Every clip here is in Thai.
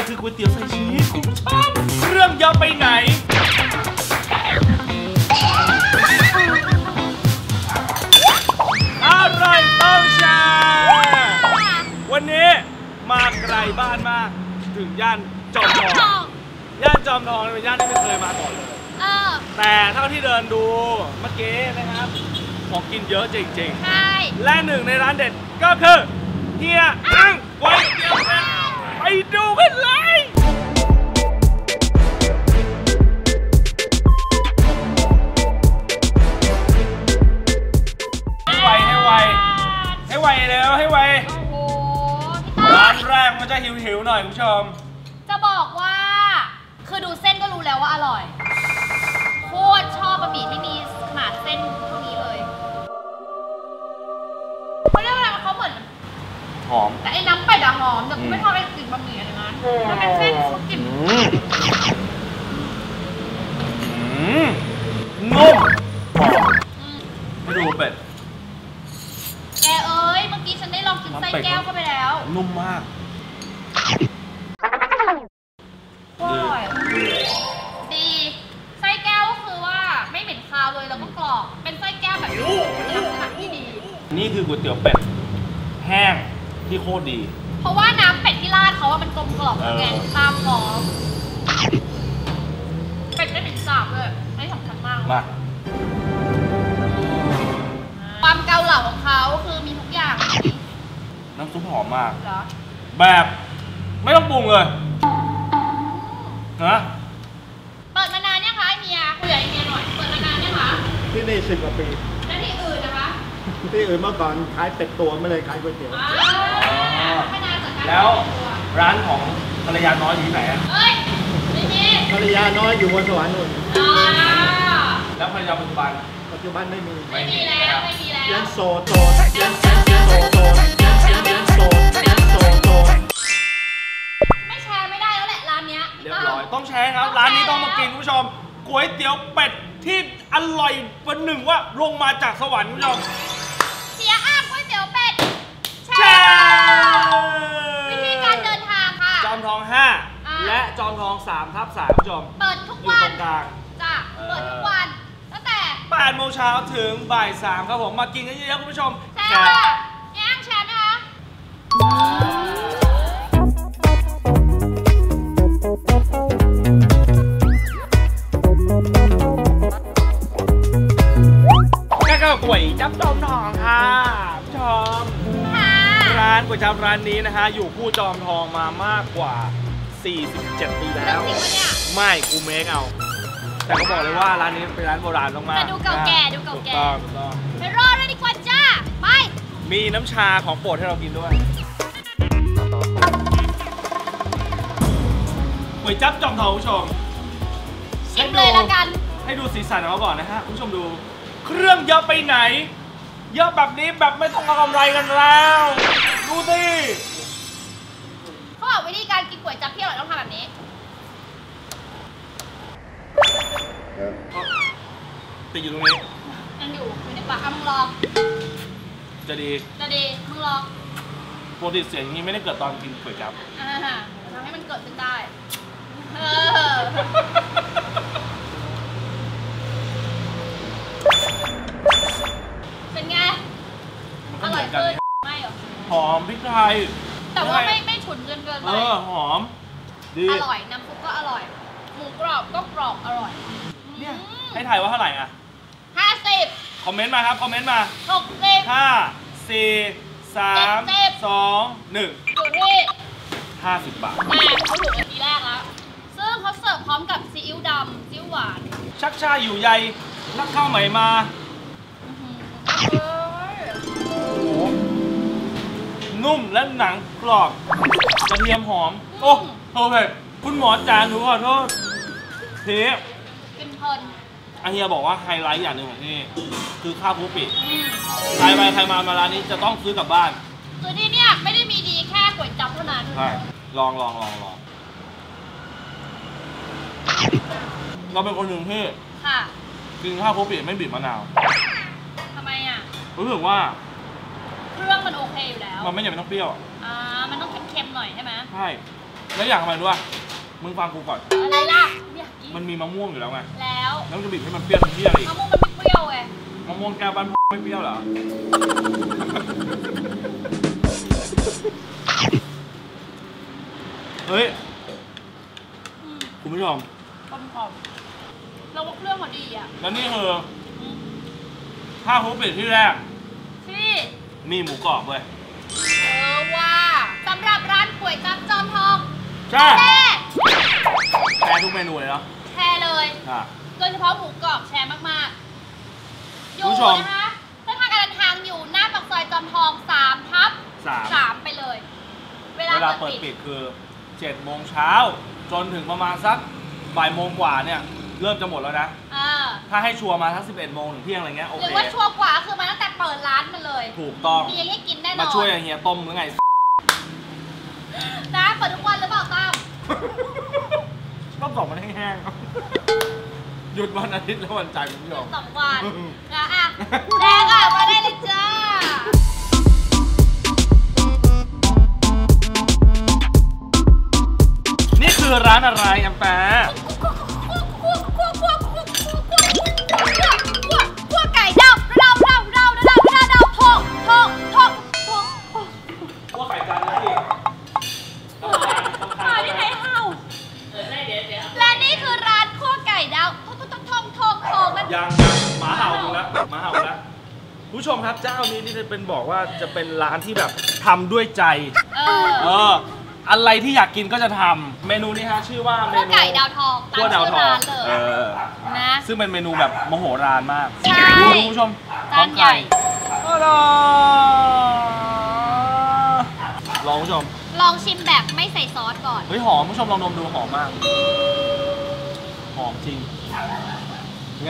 คือก๋วยเตี๋ยวใส่ชีสคุณผู้ชมเครื่องเยอะไปไหนอร่อยต้องแชร์วันนี้มาไกลบ้านมากถึงย่านจอมทองย่านจอมทองเป็นย่านที่ไม่เคยมาก่อนเลยแต่เท่าที่เดินดูเมื่อกี้นะครับของกินเยอะจริงๆใช่และหนึ่งในร้านเด็ดก็คือเฮียอั้งก๋วยเตี๋ยวเป็ดไปดูกันเลยให้ไวให้ไวให้ไวแล้วให้ไวโอ้โหร้านแรกมันจะหิวๆหน่อยคุณผู้ชมจะบอกว่าคือดูเส้นก็รู้แล้วว่าอร่อยโคตรชอบบะหมี่ที่มีขนาดเส้นเท่านี้เลยเขาเรียกอะไรเขาเหมือนหอมแต่ไอ้น้ำเป็ดอะหอมแต่ไม่ชอบไอ้กลิ่นบะหมี่อะไรนั้นมันเป็นเส้นเขากลิ่นนุ่มหอมไม่ดูเป็ดแกเอ้ยเมื่อกี้ฉันได้ลองกินไส้แก้วเข้าไปแล้วนุ่มมากดีไส้แก้วก็คือว่าไม่เหม็นคาวเลยแล้วก็กรอบเป็นไส้แก้วแบบลักษณะที่ดีนี่คือก๋วยเตี๋ยวเป็ดแห้งที่โคตรดีเพราะว่าน้ำเป็ดที่ราดเขาว่ามันกลมกล่อมแกงตามหอมเป็ดไม่เหม็นสาบเลยไม่สำคัญมากมาความเกาเหลาของเขาคือมีทุกอย่างน้ำซุปหอมมากแบบไม่ต้องปรุงเลยนะเปิดมานานยังคะเฮียคุยกับเฮียหน่อยเปิดมานานยังคะที่นี่10 กว่าปีแล้วที่อื่นนะคะที่อื่นเมื่อก่อนขายเป็ดตัวไม่เลยขายก๋วยเตี๋ยวไม่นานจากการแล้วร้านของภรรยาน้อยอยู่ที่ไหนอ่ะเฮ้ยไม่มีภรรยาน้อยอยู่บนสวรรค์นู่นแล้วภรรยาปัจจุบันไม่มีแล้วไม่มีแล้วยังโสดไม่แชร์ไม่ได้แล้วแหละร้านเนี้ยเรียบร้อยต้องแชร์ครับร้านนี้ต้องมากินคุณผู้ชมก๋วยเตี๋ยวเป็ดที่อร่อยประหนึ่งว่าลงมาจากสวรรค์คุณผู้ชมเสียอ้างก๋วยเตี๋ยวเป็ดแชร์วิธีการเดินทางค่ะจอมทอง5และจอมทอง3/3คุณผู้ชมเปิดทุกวันอยู่ตรงกลางจ้ะเปิดทุกวันตั้งแต่ 8 โมงเช้าถึงบ่าย 3ครับผมมากินกันเยอะๆคุณผู้ชมแชร์ยังแชร์นะคะก๋วยจั๊บจอมทองค่ะผู้ชมร้านก๋วยจั๊บร้านนี้นะฮะอยู่คู่จอมทองมามากกว่า47 ปีแล้วไม่กูเมคเอาแต่ก็บอกเลยว่าร้านนี้เป็นร้านโบราณมากๆดูเก่าแก่ดูเก่าแก่ไปรอเลยดีกว่าจ้าไปมีน้ำชาของโปรดให้เรากินด้วยก๋วยจั๊บจอมทองผู้ชมชิมเลยละกันให้ดูสีสันของเขาก่อนนะฮะผู้ชมดูเครื่องเยอะไปไหนเยอะแบบนี้แบบไม่ต้องเอากำไรกันแล้วดูสิเขาบอกวิธีการกินก๋วยจั๊บที่อร่อยต้องทำแบบนี้ติดอยู่ตรงนี้ยังอยู่ในปากมึงลองจะดีมึงลองปกติเสียงอย่างนี้ไม่ได้เกิดตอนกินก๋วยจั๊บทำให้มันเกิดขึ้นได้เป็นไงอร่อยขึ้นไม่หรอหอมพริกไทยแต่ว่าไม่ฉุนเกินไปหอมดีอร่อยน้ำซุปก็อร่อยหมูกรอบก็กรอบอร่อยเนี่ยให้ถ่ายว่าเท่าไหร่อ่ะ 50 คอมเมนต์มาครับคอมเมนต์มา 60 5 4 3 2 1 อยู่ที่ 50 บาทเขาถูกทีแรกแล้วซึ่งเขาเสิร์ฟพร้อมกับซีอิ๊วดำซีอิ๊วหวานชักชาอยู่ใยนักข้าวใหม่มานุ่มและหนังกรอบกระเทียมหอมโอ้โหเผ็ดคุณหมอจานหนูขอโทษทีกินเพลินอาเฮียบอกว่าไฮไลท์อย่างหนึ่งของที่นี่คือข้าวคลุกปิใครไปใครมาร้านนี้จะต้องซื้อกลับบ้านคือที่เนี่ยไม่ได้มีดีแค่ก๋วยจั๊บเท่านั้นใช่ลองเราเป็นคนหนึ่งที่กินข้าวคลุกปิไม่บีบมะนาวทำไมอ่ะรู้สึกว่าเครื่องมันโอเคอยู่แล้วมันไม่จำเป็นต้องเปรี้ยวมันต้องเค็มๆหน่อยใช่ไหมใช่แล้วอยากทำไมด้วยมึงฟังกูก่อนอะไรล่ะอยากกินมันมีมะม่วงอยู่แล้วไงแล้วแล้วจะบีบให้มันเปรี้ยวทันทีอะไรอีกมะม่วงมันไม่เปรี้ยวไงมะม่วงแก้วบ้านไม่เปรี้ยวเหรอ เฮ้ย คุณผู้ชมกลมกล่อมเราว่าเครื่องเขาดีอ่ะแล้วนี่คือถ้าคุกปิดที่แรกที่มีหมูกรอบเว้ยว่าสำหรับร้านก๋วยจั๊บจอมทองใช่แช่แชร์ทุกเมนูเลยเนาะแชร์เลยอ่ะโดยเฉพาะหมูกรอบแชร์มากๆ อยู่ผู้ชมนะคะเส้นทางการเดินทางอยู่หน้าปากซอยจอมทอง3/3ไปเลย เวลาเวลาเปิเปิดดปิปิดดคือ7 โมงเช้าจนถึงประมาณสักบ่ายโมงกว่าเนี่ย เริ่มจะหมดแล้วนะ ถ้าให้ชัวร์มาสัก11 โมงถึงเที่ยงอะไรเงี้ยโอหเครือว่าชัวร์กว่าคือมาตั้งแต่เปิดร้านมาเลยถูกต้องมีให้กินแน่นอนมาช่วยเฮียต้มหรือไงนะเปิดทุกวันหรือเปล่าตั้มต้องสอบมันแห้งๆ หยุดวันอาทิตย์และวันจันทร์คุณผู้ชม 2 วันนะอ่ะแดงอ่ะมาได้เลยจ้านี่คือร้านอะไรแอมแปะคั่วไก่ดาวทองว่าไข่จานนี้มาที่ไหนเฮาและนี่คือร้านคั่วไก่ดาวทองมันยังหมาเห่าดูแล้วหมาเห่าแล้วผู้ชมครับเจ้านี้นี่จะเป็นบอกว่าจะเป็นร้านที่แบบทำด้วยใจ อะไรที่อยากกินก็จะทำเมนูนี้ฮะชื่อว่าเมคั่วนูไก่ดาวทองตามคั่วดาวชื่อทองร้านเลยนะซึ่งเป็นเมนูแบบมโหฬารมากใช่ดูคุณผู้ชมจานใหญ่ก็ลองผู้ชมลองชิมแบบไม่ใส่ซอสก่อนเฮ้ยหอมผู้ชมลองดมดูหอมมากหอมจริงไง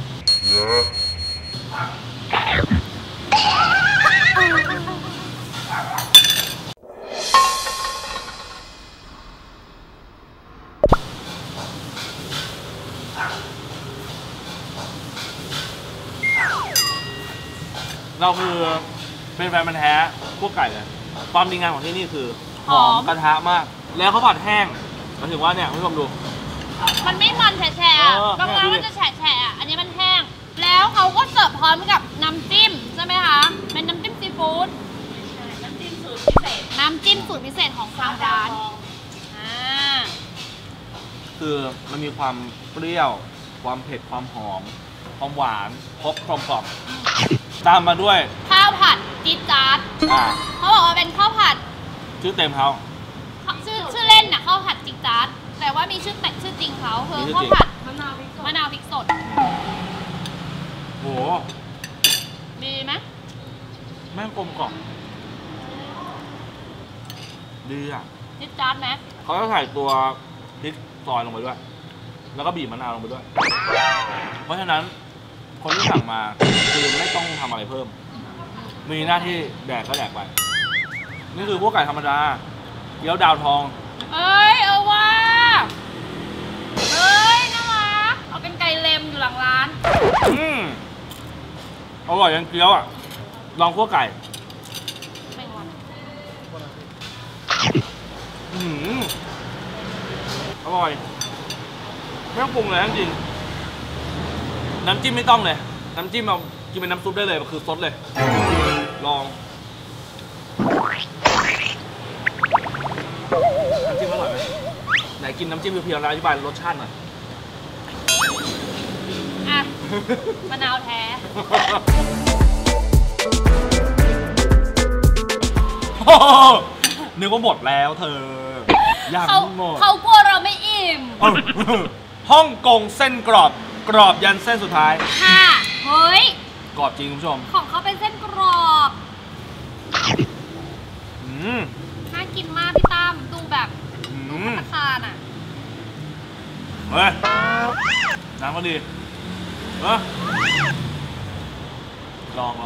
เราคือเป็นแฟนพันธุ์แท้พวกไก่เลยความดีงามของที่นี่คือหอมกระทะมาก แล้วเขาผัดแห้งหมายถึงว่าเนี่ยคุณผู้ชมดูมันไม่มันแฉะๆอะเออบางร้านเนี่ยดูดิมันจะแฉะๆอะอันนี้มันแห้ง แล้วเขาก็เสิร์ฟพร้อมกับน้ำจิ้มใช่ไหมคะ เป็นน้ำจิ้มซีฟู้ดน้ำจิ้มสูตรพิเศษ น้ำจิ้มสูตรพิเศษของทางร้านคือมันมีความเปรี้ยว ความเผ็ด ความหอม ความหวาน ครบกลมกล่อมตามมาด้วยข้าวผัดจี๊ดจ๊าดเขาบอกว่าเป็นข้าวผัดชื่อเต็มเขาชื่อเล่นน่ะข้าวผัดจี๊ดจ๊าดแต่ว่ามีชื่อจริงเขาคือมีชื่อข้าวจริงผัดมะนาวพริกสดโหดีไหมแม่งกลมกล่อมดีอ่ะจี๊ดจ๊าดไหมเขาจะใส่ตัวพริกซอยลงไปด้วย แล้วก็บีบมะนาวลงไปด้วย เพราะฉะนั้นคนที่สั่งมาคือไม่ต้องทำอะไรเพิ่ม มีหน้าที่แดกก็แดกไป นี่คือพวกไก่ธรรมดาเกี๊ยวดาวทองเอ้ยว่าเอ้ยน่ารักเอาเป็นไก่เล็มอยู่หลังร้านอร่อยยังเกี๊ยวอ่ะ ลองพวกไก่ไม่งอนอร่อยไม่ต้องปรุงเลยจริงน้ำจิ้มไม่ต้องเลย น้ำจิ้มเรากินเป็นน้ำซุปได้เลยคือซดเลย ลองน้ำจิ้มอร่อยไหมไหนกินน้ำจิ้มเพียวๆแล้วอธิบายรสชาติหน่อยอ่ะ มะนาวแท้นึกว่าหมดแล้วเธอยังไม่หมดเขากลัวเราไม่อิ่มฮ่องกงเส้นกรอบกรอบยันเส้นสุดท้ายค่ะ เฮ้ยกรอบจริงคุณผู้ชมของเขาเป็นเส้นกรอบ น่ากินมากพี่ตั้มดูแบบดูพัฒนาน่ะเฮ้ยน้ำก็ดีลอง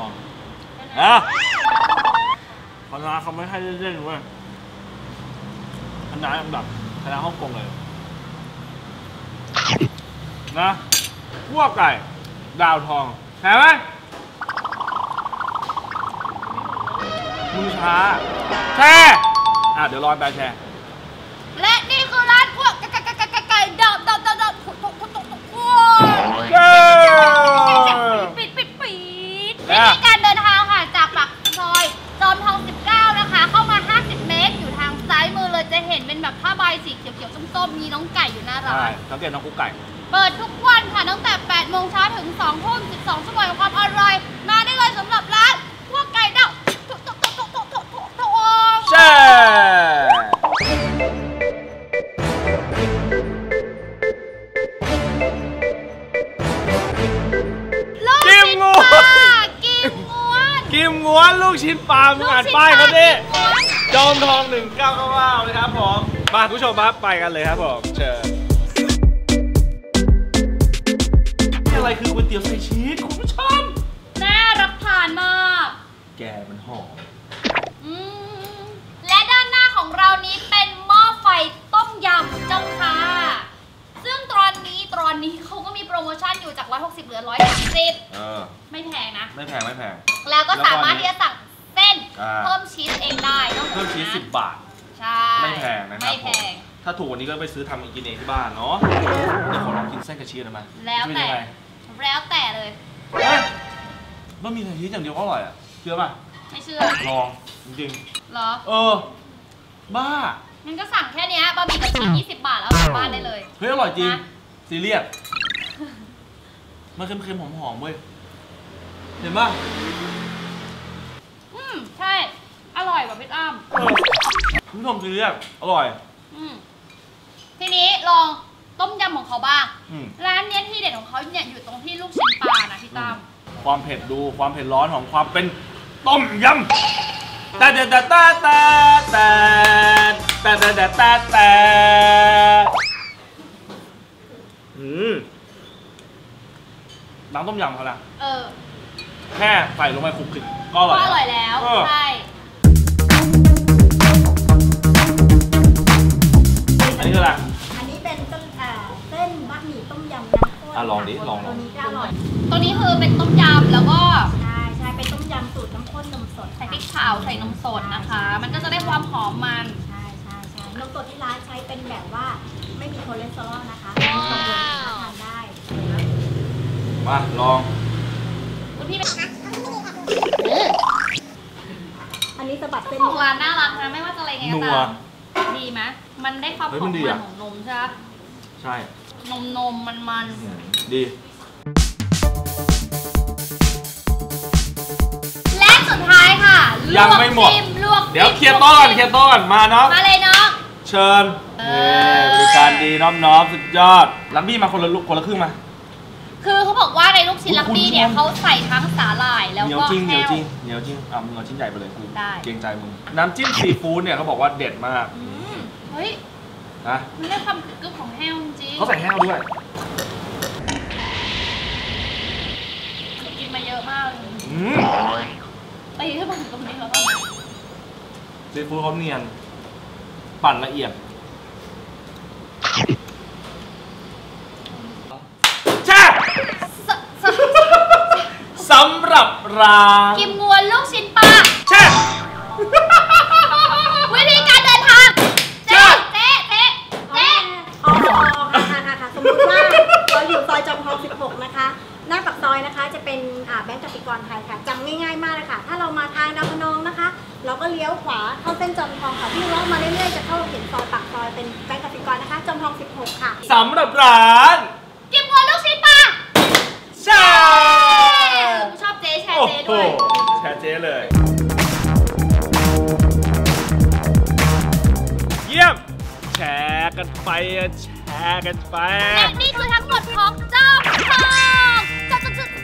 คณะเขาไม่ให้เล่นๆเว้ยคณะแบบคณะฮ่องกงเลยนะพวกไก่ดาวทองเห็นไหมมึงช้าแช่เดี๋ยวรอแปลแช่และนี่คือร้านพวกไก่ดำปิดวิธีการเดินทางค่ะจากปากซอยจอมทอง19นะคะเข้ามา50เมตรอยู่ทางซ้ายมือเลยจะเห็นเป็นแบบผ้าใบสีเขียวๆส้มๆมีน้องไก่อยู่หน้าร้านสังเกตน้องกุ๊กไก่เปิดทุกวันค่ะตั้งแต่8 โมงเช้าถึง2 ทุ่ม12 ชั่วโมงความอร่อยมาได้เลยสำหรับร้านพวกไก่ดำแช่กิมง้วนลูกชิ้นปลามึงอ่านป้ายเขาดิจอมทอง1999นะครับผมมาคุณผู้ชมครับไปกันเลยครับผมเชิญนี่อะไรคือก๋วยเตี๋ยวใส่ชีสคุณผู้ชมน่ารับทานมากแกมันหอมและด้านหน้าของเรานี้เป็นหม้อไฟต้มยำเจ้าค่ะซึ่งตอนนี้เขาก็มีโปรโมชั่นอยู่จาก160เหลือ130ไม่แพงนะไม่แพงแล้วก็สามารถที่จะสั่งเส้นเพิ่มชีสเองได้เพิ่มชีส10 บาทใช่ไม่แพงนะครับถ้าถูกวันนี้ก็ไปซื้อทำกินเองที่บ้านเนาะเดี๋ยวขอลองกินเส้นกับชีสหน่อยมั้ยแล้วแต่เลยบะหมี่ใส่ชีสอย่างเดียวก็อร่อยอ่ะเชื่อป่ะไม่เชื่อลองจริงเหรอบ้างั้นก็สั่งแค่นี้บะหมี่กับชีส20 บาทแล้วกลับบ้านได้เลยเฮ้ยอร่อยจริงซีเรียสมันเค็มๆหอมๆเว้ยเห็นป่ะใช่อร่อยแบบพี่อ้ำคุณผู้ชมซีเรียสอร่อยทีนี้ลองต้มยำของเขาบ้างร้านนี้ที่เด็ดของเขาเนี่ยอยู่ตรงที่ลูกชิ้นปลานะพี่ตั้มความเผ็ดดูความเผ็ดร้อนของความเป็นต้มยำแต่น้ำต้มยำเขาละแค่ใส่ลงไปคลุกคลิกก็อร่อยแล้วใช่อันนี้คืออะไรอันนี้เป็นเส้นบะหมี่ต้มยำน้ำข้นลองดิลองตัวนี้ก็อร่อยตัวนี้คือเป็นต้มยำแล้วก็ใช่เป็นต้มยำสูตรน้ำข้นนมสดใส่พริกขาวใส่นมสดนะคะมันก็จะได้ความหอมมันใช่นมสดที่ร้านใช้เป็นแบบว่าไม่มีคอเลสเตอรอลนะคะทานได้มาลองคุณพี่เป็นอันนี้สะบัดเส้นของร้านน่ารักนะไม่ว่าจะอะไรไงก็ตามดีไหมมันได้ความหอมมันของนมใช่ไหมใช่นมมันดีและสุดท้ายค่ะยังไม่หมดเดี๋ยวเคลียร์โต๊ะก่อนมาเนาะมาเลยเนาะเชิญบริการดีน้อมสุดยอดลักบี้มาคนละครึ่งมาคือเขาบอกว่าในลูกชิ้นลักบี้เนี่ยเขาใส่ทั้งสาหร่ายแล้วก็เหนียวจริงมึงเอาชิ้นใหญ่ไปเลยกูเกรงใจมึงน้ำจิ้มซีฟู้ดเนี่ยเขาบอกว่าเด็ดมากเฮ้ยนะมันได้ความกรึบของแห้วจริงเขาใส่แห้วด้วยกินมาเยอะมากตีขึ้นมาตรงนี้แล้วก็ซีฟู้ดเขาเนียนปั่นละเอียดสำหรับร้านกิมงวนลูกชิ้นปลาใช่วิธีการเดินทางเจ๊สมมติว่าเราอยู่ซอยจอมทอง16นะคะหน้าปากซอยนะคะจะเป็นแบงก์กสิกรไทยค่ะจำง่ายๆมากเลยค่ะถ้าเรามาทางดาวพนองนะคะเราก็เลี้ยวขวาเข้าเส้นจอมทองค่ะที่เรามาเรื่อยๆจะเข้าเห็นซอยปากซอยเป็นแบงก์กสิกรนะคะจอมทอง16ค่ะสำหรับร้านกิมงวนลูกชิ้นปลาใช่ชอบเจ๊แชร์เจ๊ด้วยแชร์เจ๊เลยเยี่ยมแชร์กันไปและนี่คือทั้งหมดของจอมทองจอมทองที่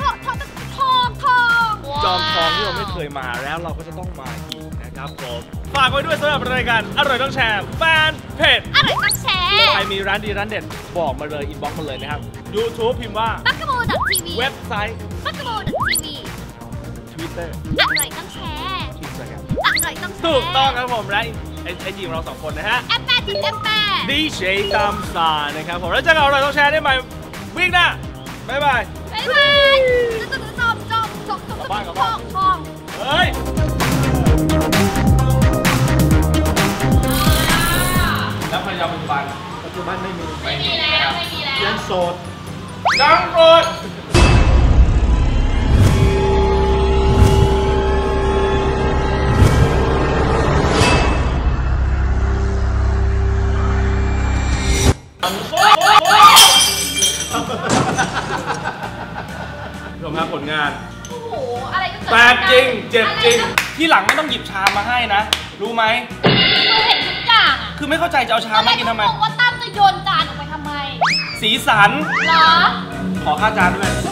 เราไม่เคยมาแล้วเราก็จะต้องมาอีกนะครับผมฝากไว้ด้วยสำหรับรายการอร่อยต้องแชร์แฟนเพจอร่อยต้องแชร์ใครมีร้านดีร้านเด็ดบอกมาเลยอินบ็อกซ์มาเลยนะครับ YouTube พิมพ์ว่า bakamo.tv เว็บไซต์ bakamo.tv Twitter อร่อยต้องแชร์ Instagram อร่อยต้องแชร์ถูกต้องครับผมและไอจีของเรา2 คนนะฮะดีเจตามสานะครับผมแล้วเจอกันอร่อยต้องแชร์ได้ใหม่วิ่งหน้าบ๊ายบายจอมเฮ้ยจุบันไม่มีไม่มีแล้วไม่มีแล้วยังโสดจังโกรธชมครับผลงานโอ้โหอะไรก็เกิดแปลกจริงเจ็บจริงอะไที่หลังไม่ต้องหยิบชามมาให้นะ รู้ไหมก็เห็นทุกอย่างอ่ะคือไม่เข้าใจจะเอาชามมากินทำไมตอนแรก็งงว่าตั้มจะโยนจานออกไปทำไมสีสันเหรอขอค่าจานด้วย